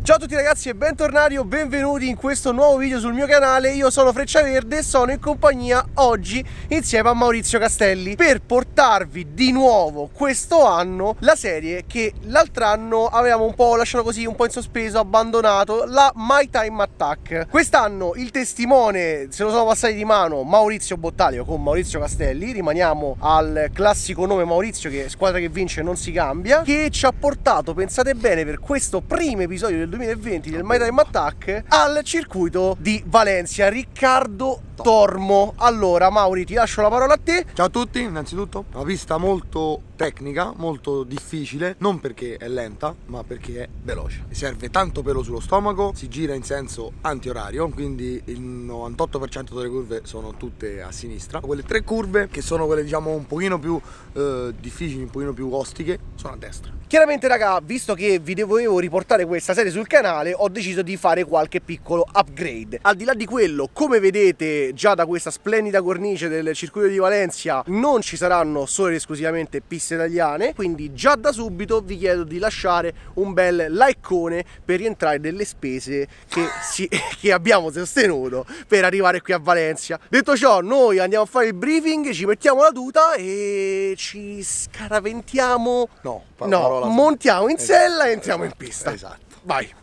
Ciao a tutti ragazzi e bentornati o benvenuti in questo nuovo video sul mio canale. Io sono Freccia Verde e sono in compagnia oggi insieme a Maurizio Castelli per portarvi di nuovo questo anno la serie che l'altro anno avevamo un po' lasciato così, un po' in sospeso, abbandonato, la My Time Attack. Quest'anno il testimone se lo sono passati di mano Maurizio Bottalio con Maurizio Castelli. Rimaniamo al classico nome Maurizio, che squadra che vince non si cambia, che ci ha portato, pensate bene, per questo primo episodio del 2020 del My Time Attack al circuito di Valencia. Riccardo Tormo. Allora Mauri, ti lascio la parola a te. Ciao a tutti, innanzitutto una pista molto tecnica, molto difficile, non perché è lenta ma perché è veloce. Serve tanto pelo sullo stomaco, si gira in senso antiorario, quindi il 98% delle curve sono tutte a sinistra. Quelle tre curve che sono quelle diciamo un pochino più difficili, un pochino più ostiche, sono a destra. Chiaramente raga, visto che vi dovevo riportare questa serie sul canale, ho deciso di fare qualche piccolo upgrade. Al di là di quello, come vedete già da questa splendida cornice del circuito di Valencia, non ci saranno solo ed esclusivamente piste italiane, quindi già da subito vi chiedo di lasciare un bel likeone per rientrare nelle spese che abbiamo sostenuto per arrivare qui a Valencia. Detto ciò, noi andiamo a fare il briefing, ci mettiamo la tuta e ci scaraventiamo, montiamo in sella e entriamo in pista. Esatto. Vai.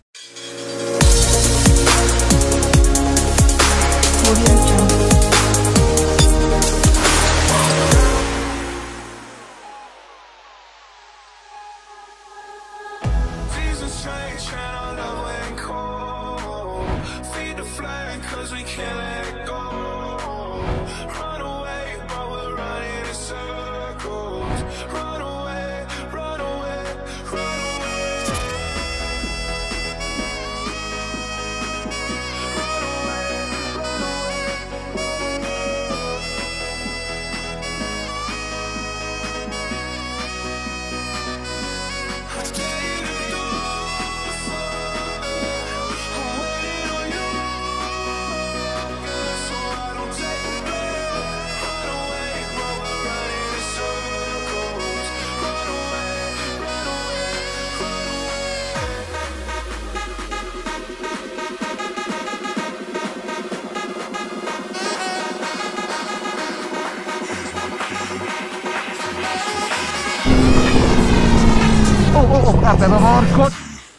Guarda, porco!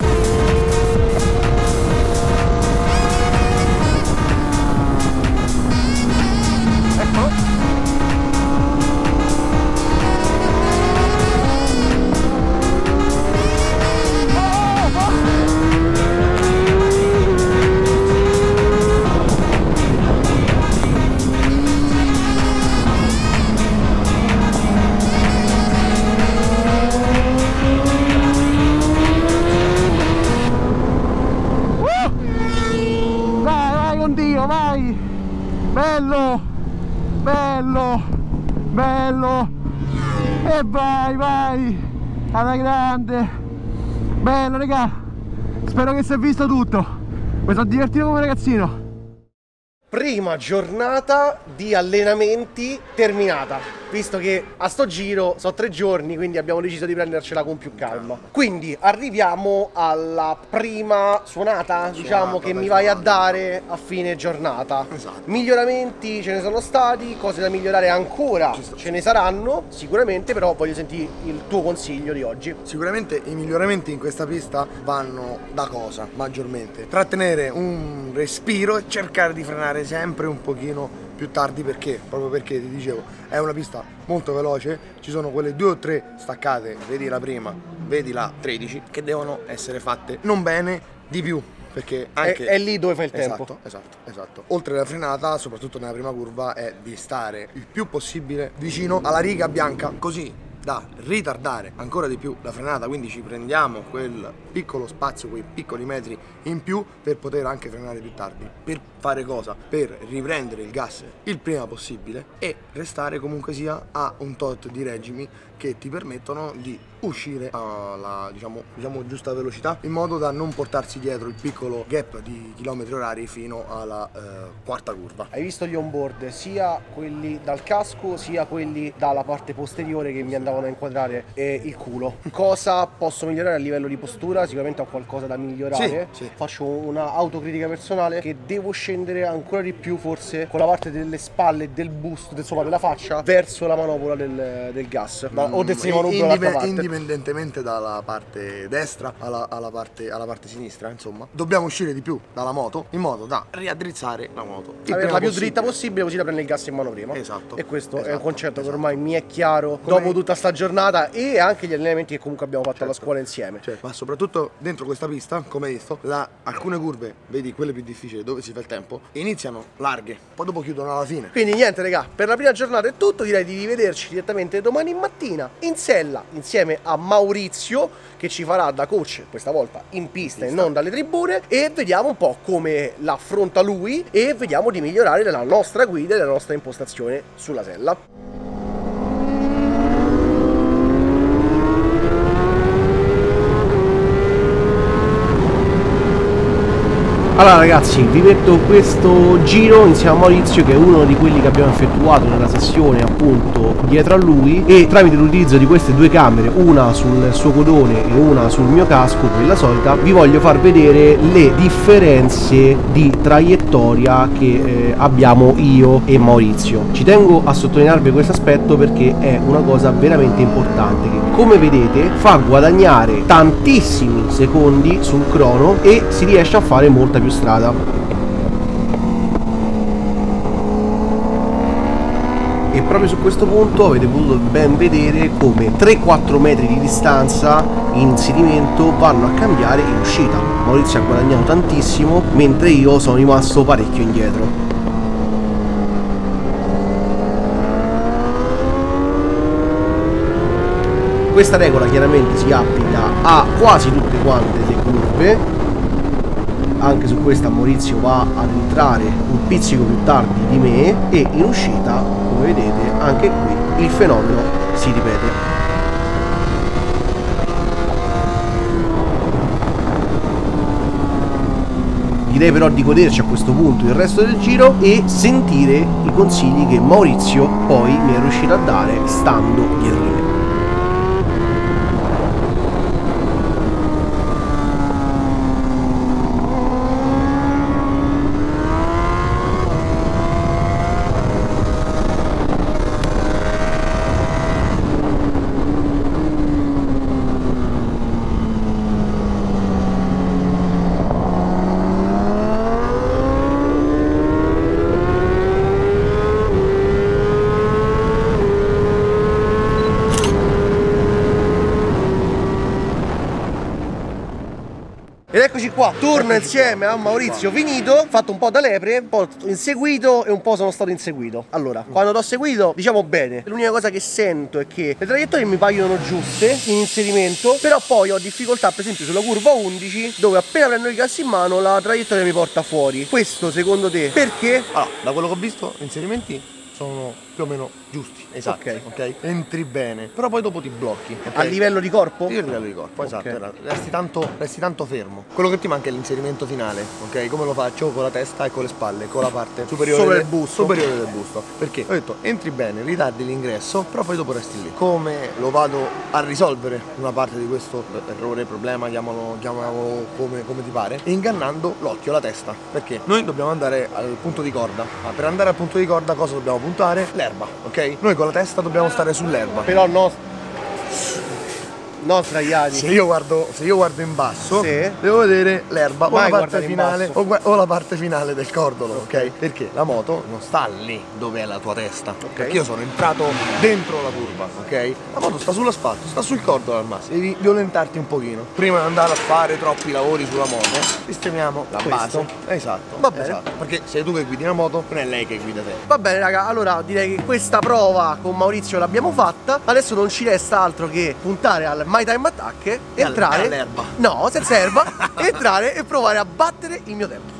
Eccolo! Vai! Bello! Bello! Bello! E vai! Alla grande! Bello raga! Spero che si è visto tutto! Mi sono divertito come ragazzino! Prima giornata di allenamenti terminata, visto che a sto giro sono 3 giorni, quindi abbiamo deciso di prendercela con più calma. Quindi arriviamo alla prima suonata, diciamo, che mi vai a dare a fine giornata. Esatto. Miglioramenti ce ne sono stati, cose da migliorare ancora ce ne saranno sicuramente, però voglio sentire il tuo consiglio di oggi. Sicuramente i miglioramenti in questa pista vanno da cosa? Maggiormente trattenere un respiro e cercare di frenare sempre un pochino più tardi, perché proprio perché ti dicevo è una pista molto veloce, ci sono quelle 2 o 3 staccate, vedi la prima, vedi la 13, che devono essere fatte non bene di più, perché anche è lì dove fai il tempo. Esatto. Oltre alla frenata, soprattutto nella prima curva, è di stare il più possibile vicino alla riga bianca, così da ritardare ancora di più la frenata, quindi ci prendiamo quel piccolo spazio, quei piccoli metri in più per poter anche frenare più tardi. Per fare cosa? Per riprendere il gas il prima possibile e restare comunque sia a un tot di regimi che ti permettono di uscire alla diciamo giusta velocità, in modo da non portarsi dietro il piccolo gap di chilometri orari fino alla quarta curva. Hai visto gli onboard, sia quelli dal casco sia quelli dalla parte posteriore, che mi andavano a inquadrare il culo. Cosa posso migliorare a livello di postura? Sicuramente ho qualcosa da migliorare. Sì. Faccio una autocritica personale, che devo scendere ancora di più forse con la parte delle spalle, del busto, insomma della faccia, verso la manopola del gas, o del semimanubrio dall'altra parte. Indipendentemente dalla parte destra alla parte sinistra, insomma, dobbiamo uscire di più dalla moto in modo da riaddrizzare la moto, averla più dritta possibile, così da prendere il gas in mano prima. Esatto. E questo è un concetto che ormai mi è chiaro dopo tutta sta giornata e anche gli allenamenti che comunque abbiamo fatto alla scuola insieme. Ma soprattutto dentro questa pista, come hai visto, alcune curve, vedi quelle più difficili dove si fa il tempo, iniziano larghe, poi dopo chiudono alla fine. Quindi niente raga, per la prima giornata è tutto, direi di rivederci direttamente domani mattina in sella insieme a Maurizio, che ci farà da coach questa volta in pista e non dalle tribune, e vediamo un po' come l'affronta lui e vediamo di migliorare la nostra guida e la nostra impostazione sulla sella. Allora ragazzi, vi metto questo giro insieme a Maurizio, che è uno di quelli che abbiamo effettuato nella sessione appunto dietro a lui, e tramite l'utilizzo di queste due camere, una sul suo codone e una sul mio casco, quella solita, vi voglio far vedere le differenze di traiettoria che abbiamo io e Maurizio. Ci tengo a sottolinearvi questo aspetto perché è una cosa veramente importante, che come vedete fa guadagnare tantissimi secondi sul crono e si riesce a fare molta più strada. E proprio su questo punto avete potuto ben vedere come 3-4 metri di distanza in inserimento vanno a cambiare in uscita. Maurizio ha guadagnato tantissimo, mentre io sono rimasto parecchio indietro. Questa regola chiaramente si applica a quasi tutte quante le curve. Anche su questa Maurizio va ad entrare un pizzico più tardi di me e in uscita, come vedete, anche qui il fenomeno si ripete. Direi però di goderci a questo punto il resto del giro e sentire i consigli che Maurizio poi mi è riuscito a dare stando dietro di me. Ed eccoci qua, torno insieme a Maurizio finito, fatto un po' da lepre, un po' inseguito e un po' sono stato inseguito. Allora, quando t'ho seguito, diciamo bene, l'unica cosa che sento è che le traiettorie mi paiono giuste in inserimento, però poi ho difficoltà per esempio sulla curva 11, dove appena prendo il gas in mano la traiettoria mi porta fuori. Questo secondo te perché? Allora, da quello che ho visto, gli inserimenti sono più o meno giusti, esatto, ok? Entri bene, però poi dopo ti blocchi, okay? A livello di corpo? Io a livello di corpo, Okay. esatto, resti tanto fermo. Quello che ti manca è l'inserimento finale, ok? Come lo faccio? Con la testa e con le spalle, con la parte superiore del busto. Perché ho detto, entri bene, ritardi l'ingresso, però poi dopo resti lì. Come lo vado a risolvere una parte di questo errore, problema, chiamalo come ti pare, ingannando l'occhio, la testa. Perché noi dobbiamo andare al punto di corda, ma per andare al punto di corda cosa dobbiamo puntare? L'erba, ok? Noi con la testa dobbiamo stare sull'erba. Però no, non sdraiati. Se io guardo in basso, Sì. devo vedere l'erba o la Mai parte guardare in finale basso. o la parte finale del cordolo, ok? Perché la moto non sta lì dove è la tua testa. Perché io sono entrato dentro la curva, ok? La moto sta sull'asfalto, sta sul cordolo al massimo. Devi violentarti un pochino. Prima di andare a fare troppi lavori sulla moto, sistemiamo la Questo. base. Esatto. Va bene. Esatto. Perché sei tu che guidi la moto, non è lei che guida te. Va bene raga, allora direi che questa prova con Maurizio l'abbiamo fatta. Adesso non ci resta altro che puntare al My Time Attack, entrare all'erba. No, senza erba. Entrare e provare a battere il mio tempo.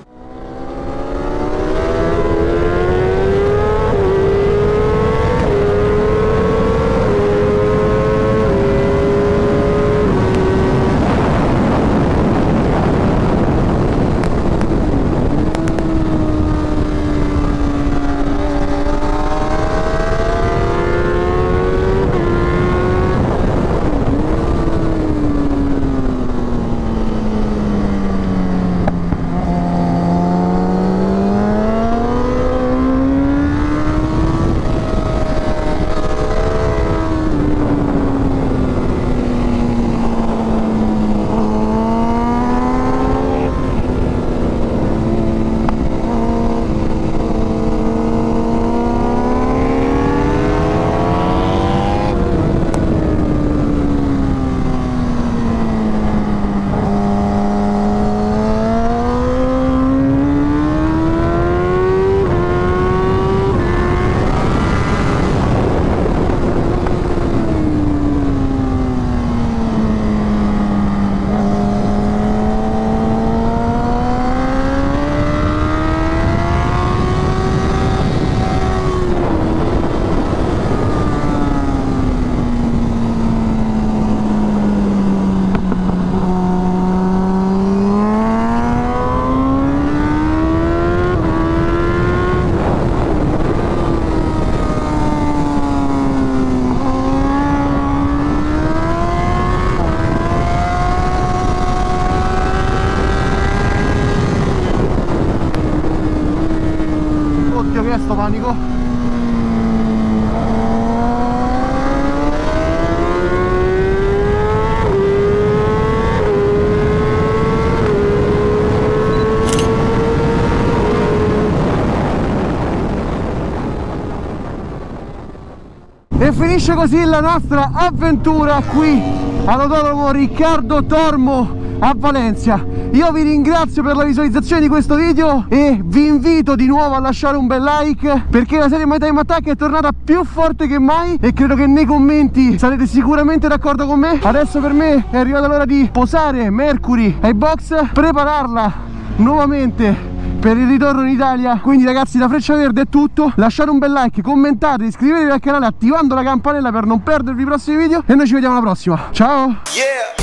che è sto panico? E finisce così la nostra avventura qui all'autodromo Riccardo Tormo a Valencia. Io vi ringrazio per la visualizzazione di questo video e vi invito di nuovo a lasciare un bel like, perché la serie My Time Attack è tornata più forte che mai e credo che nei commenti sarete sicuramente d'accordo con me. Adesso per me è arrivata l'ora di posare Mercury ai box, prepararla nuovamente per il ritorno in Italia. Quindi ragazzi, da Freccia Verde è tutto. Lasciate un bel like, commentate, iscrivetevi al canale attivando la campanella per non perdervi i prossimi video e noi ci vediamo alla prossima. Ciao!